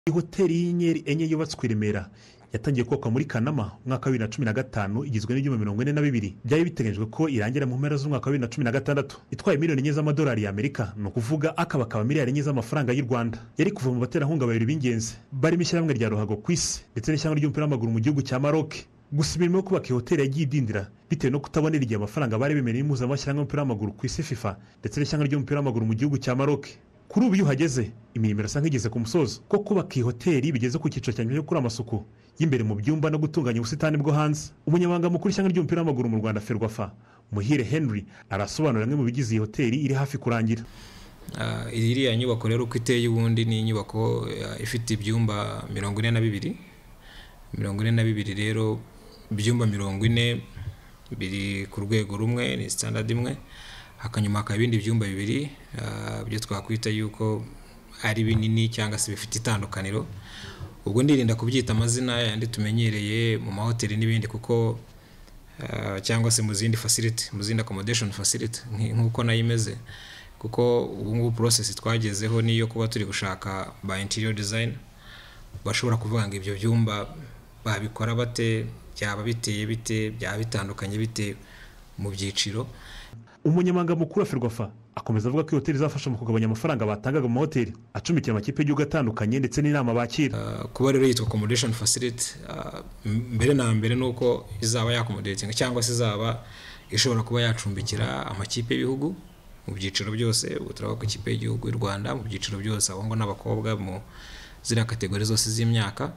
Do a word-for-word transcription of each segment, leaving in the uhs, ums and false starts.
Hoteli y'inyenyeri enye yubatswe i Remera yatangiye kubakwa muri Kanama umwaka wa bibiri na cumi na gatanu igizwe n'ibyumba mirongo ine na bibiri. Byari biteganyijwe ko irangira mu mpera z'umwaka wa bibiri na cumi na gatandatu. Itwaye miliyoni enye z'amadolari y'Amerika, ni ukuvuga akabakaba miliyari enye z'amafaranga y'u Rwanda. Yari kuva mu baterankunga babiri b'ingenzi barimo ishyirahamwe rya ruhago ku isi ndetse n'ishyirahamwe ry'umupira w'amaguru mu gihugu cya Maroc. Gusa imirimo yo kubaka hoteli yagiye idindira bitewe no kutabonera igihe amafaranga bari bemereye impuzamashyirahamwe y'umupira w'amaguru ku isi FIFA ndetse n'ishyirahamwe ry'umupira w'amaguru mu gihugu cya Maroc. Kuri ubu iyo uhageze imirimo irasa nk'igeze ku musozo ko kubaka iyi hoteli bigeze ku cyiciro cya nyuma cyo gukora amasuku y'imbere mu byumba no gutunganya ubusitani bwo hanze. Umunyamabanga mukuru w'ishyanga ry'umupira w'amaguru mu Rwanda Ferwafa Muhire Henry arasobanura bimwe mu bigize iyi hoteli iri hafi kurangira. Uh, iriya nyubako rero uko iteye ubundi ni inyubako uh, ifite ibyumba mirongo ine na bibiri mirongo ine na bibiri rero ibyumba mirongo ine biri ku rwego rumwe ni standard imwe, hakanyuma hakaba ibindi byumba bibiri uh, byo twakwita yuko ari binini cyangwa se bifite itandukaniro. Ubwo ndirinda kubyita amazina yandi tumenyereye mu mahoteli n'ibindi kuko uh, cyangwa se mu zindi facility mu zindi accommodation facility nk'uko nayimeze, kuko ubu ngubu process twagezeho niyo kuba turi gushaka ba interior design bashobora kuvuga ngo ibyo byumba babikora bate, byaba biteye bite, byaba bitandukanye bite mu byiciro. Umunyamabanga mukuru wa Ferwafa akomeza avuga ko hoteli izafasha mu kugabanya amafaranga batangaga mu hoteli acumbikiye amakipe y'igihugu atandukanye ndetse n'inama bakira. Uh, kuba rero yitwa accommodation facility uh, mbere na mbere nuko izaba yaccommodating cyangwa se izaba ishobora kuba yacumbikira amakipe y'ibihugu mu byiciro byose. Ubu turavuga ko ikipe y'igihugu y'u Rwanda mu byiciro byose, abahungu n'abakobwa mu zira kategori zose z'imyaka,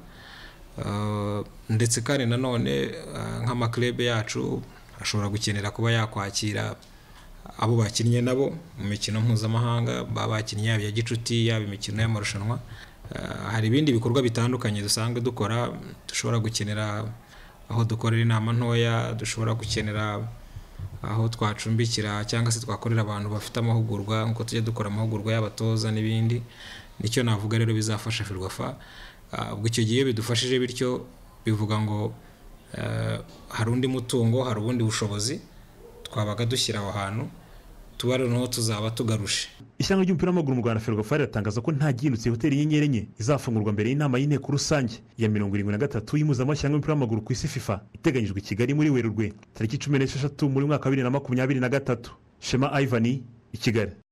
uh, ndetse kandi nanone uh, nk'amaklebe yacu ashobora gukenera kuba yakwakira abo bakinnye nabo mu mikino mpuzamahanga, baba bakinnye yaba ya gicuti yaba imikino y'amarushanwa. Uh, hari ibindi bikorwa bitandukanye dusanzwe dukora, dushobora gukenera aho dukorera inama ntoya, dushobora gukenera aho twacumbikira cyangwa se twakorera abantu bafite amahugurwa nkuko tujye dukora amahugurwa y'abatoza n'ibindi. Nicyo navuga rero bizafasha Ferwafa. Uh, ubwo icyo gihe bidufashije bityo bivuga ngo uh, hari undi mutungo, hari ubundi bushobozi twabaga dushyira aho hantu tuba rero tuzaba tugarushe. Ishyanga ry'umupira w'amaguru mu Rwanda Ferwafa riratangaza ko nta gihindutse hoteli y'inyenyeri enye izafungurwa mbere y'inama y'inteko rusange ya mirongo irindwi na gatatu y'impuzamashyirahamwe y'umupira w'amaguru ku isi FIFA iteganyijwe i Kigali muri Werurwe tariki cumi n'esheshatu muri mwaka wa bibiri na makumyabiri na gatatu. Shema Ivan, i Kigali.